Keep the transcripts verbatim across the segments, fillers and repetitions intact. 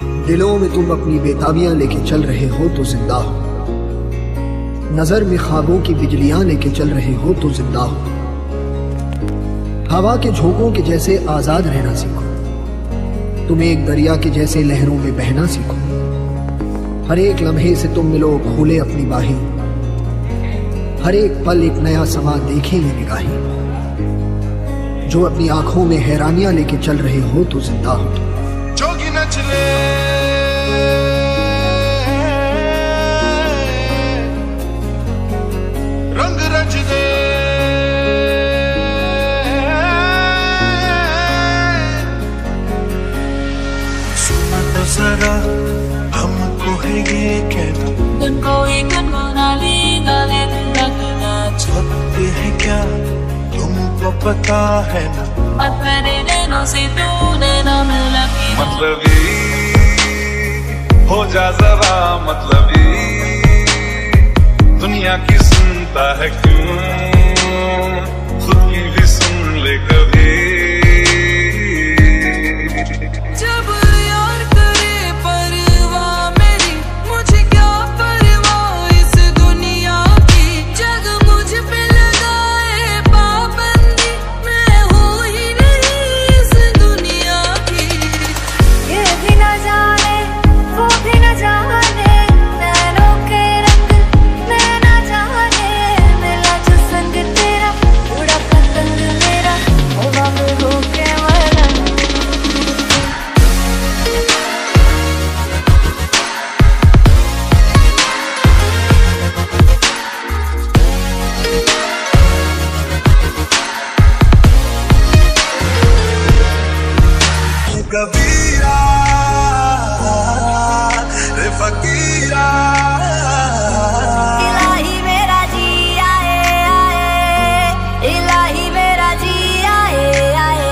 दिलों में तुम अपनी बेताबियां लेके चल रहे हो तो जिंदा हो, नजर में ख्वाबों की बिजलियां लेके चल रहे हो तो जिंदा हो। हवा के झोंकों के जैसे आजाद रहना सीखो, तुम एक दरिया के जैसे लहरों में बहना सीखो। हर एक लम्हे से तुम मिलो खोले अपनी बाहें, हर एक पल एक नया समा देखे ये निगाहें। जो अपनी आंखों में हैरानियां लेके चल रहे हो तो जिंदा हो तुम। जोगी नचले रंग रच दे, सुना तो जरा हमको है ये कहना, तुमको ही गुनगुनाली गाले लगना छपते है क्या तुमको पता है ना। और मेरे नैनों से तूने नाम लगी, मतलबी हो जा जरा मतलबी, दुनिया की सुनता है क्यों, खुद की भी सुन ले कभी। जब यार करे परवाह मेरी, मुझे क्या परवाह इस दुनिया की। जग मुझ पे लगाए पाबंदी, मैं हूँ ही नहीं इस दुनिया की। ये भी न जाने वो भी न जाने, नैनों के रंग मैं न जाने। मिला जो संग तेरा उड़ा पतंग मेरा, हवा में होके मलंग। कबीरा रे फकीरा, इलाही मेरा जी आए आए, इलाही मेरा जी आए आए।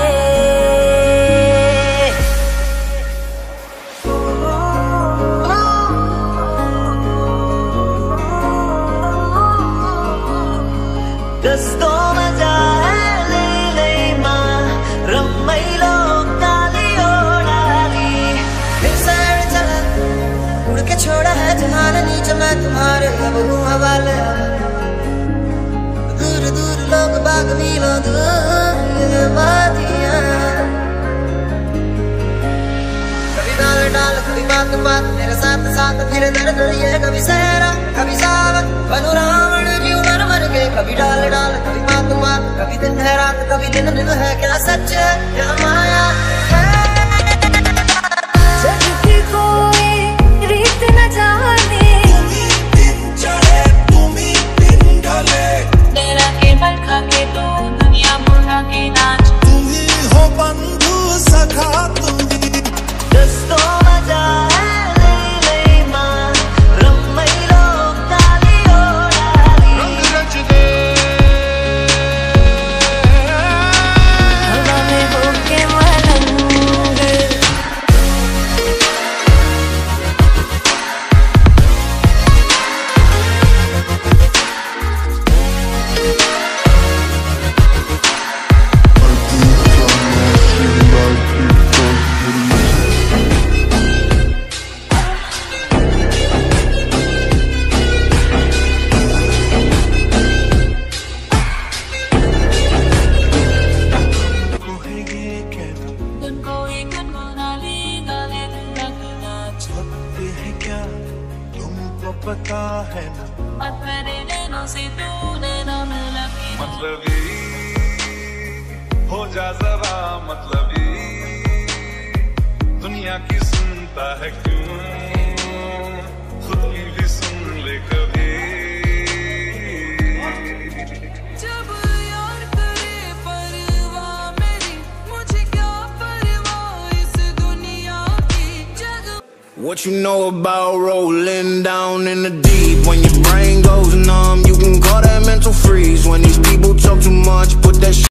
Gusto majahali lema rammailo kaliodali, फिर सैर चला उड़ के छोड़ा है जहान नीचे, मैं तुम्हारे अब हूँ हवाले। दूर दूर लोग बाग मीलों दूर ये वादियाँ, कभी डाल डाल कभी बात बात मेरे साथ साथ फिर दर्द ये, कभी सहरा कभी सावन बनू रावण जी मर मर के। कभी डाल डाल कभी बात बात, कभी दिन है रात कभी दिन दिन है, क्या सच है क्या माया है। जग की कोई रीत न जाने, तेरा के बल खा के तू दुनिया भुला के नाच। तुम ही हो बंधु सखा तुम ही। Gusto majahali lema rammailo kaliodali, रंग रच दे हवा में होके मलंग। तुमको ही गुनगुनाली गाले लगना छपते है क्या तुमको पता है ना। और मेरे नैनों से तूने नाम लगी, मतलबी हो जा जरा मतलबी, दुनिया की सुनता है क्यों, खुद की भी सुन ले कभी। जब यार करे परवाह मेरी, मुझे क्या परवाह इस दुनिया की। जग What you know about rolling down in the deep? When your brain goes numb, you can call that mental freeze. When these people talk too much, put that shit